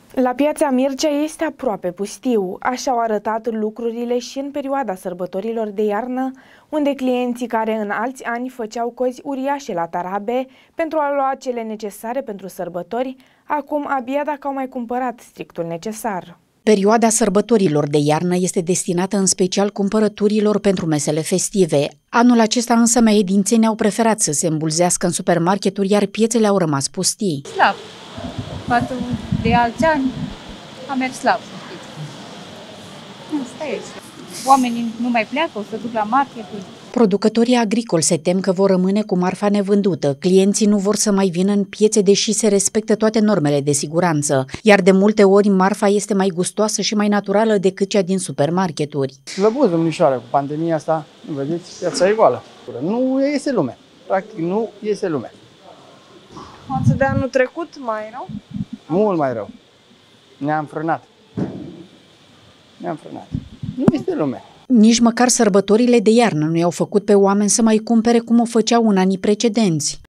La piața Mircea este aproape pustiu. Așa au arătat lucrurile și în perioada sărbătorilor de iarnă, unde clienții care în alți ani făceau cozi uriașe la tarabe pentru a lua cele necesare pentru sărbători, acum abia dacă au mai cumpărat strictul necesar. Perioada sărbătorilor de iarnă este destinată în special cumpărăturilor pentru mesele festive. Anul acesta însă mehedințenii au preferat să se îmbulzească în supermarketuri, iar piețele au rămas pustii. Slab. Față de alți ani a mers slab, să știți. Asta este. Oamenii nu mai pleacă, o să duc la marketuri. Producătorii agricoli se tem că vor rămâne cu marfa nevândută. Clienții nu vor să mai vină în piețe, deși se respectă toate normele de siguranță, iar de multe ori marfa este mai gustoasă și mai naturală decât cea din supermarketuri. Slăbuți, domnișoară, cu pandemia asta, vedeți, piața e goală. Nu iese lume. Practic nu iese lume. Față de anul trecut, mai rău? Mult mai rău. Ne-am frânat. Nu este lume. Nici măcar sărbătorile de iarnă nu i-au făcut pe oameni să mai cumpere cum o făceau în anii precedenți.